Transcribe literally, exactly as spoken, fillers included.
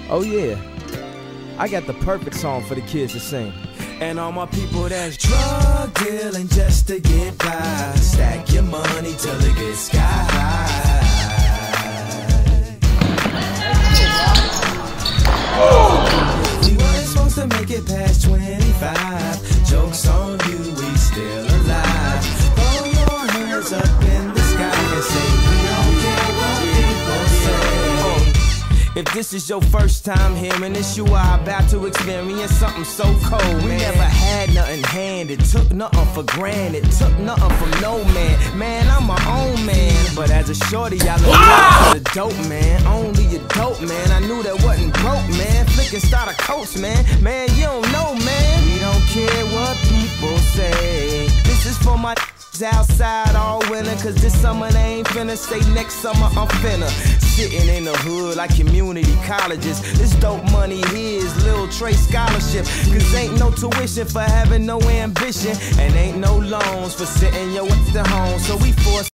Oh yeah, I got the perfect song for the kids to sing. And all my people that's drug dealing just to get by. Stack your money till it gets sky high. We weren't supposed to make it past twenty-five. Joke's on you, we still alive. Throw your hands up in the sky and say we don't care what people say. If this is your first time hearing this, you are about to experience something so cold, man. We never had nothing handed, took nothing for granted, took nothing from no man. Man, I'm my own man. But as a shorty, I look ah! to the dope, man. Only a dope, man. I knew that wasn't broke, man. Flicking starter coats, man. Man, you don't know, man. We don't care what people say. This is for my outside all winter, cause this summer they ain't finna. Say next summer I'm finna. Sitting in the hood like community colleges. This dope money here is Lil Trey scholarship. Cause ain't no tuition for having no ambition, and ain't no loans for sitting your ass at home. So we force